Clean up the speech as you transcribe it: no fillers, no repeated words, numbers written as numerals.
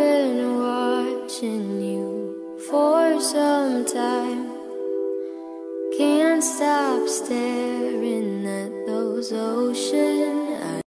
been watching you for some time. Can't stop staring.